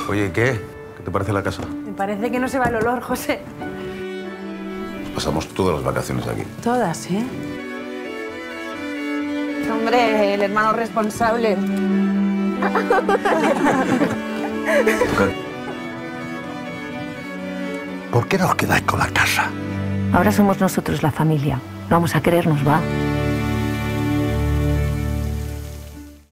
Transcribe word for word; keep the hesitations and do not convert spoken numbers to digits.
Oye, ¿qué? ¿Qué te parece la casa? Me parece que no se va el olor, José. Pasamos todas las vacaciones aquí. Todas, ¿eh? Hombre, el hermano responsable. ¿Por qué no os quedáis con la casa? Ahora somos nosotros la familia. Vamos a querernos, va.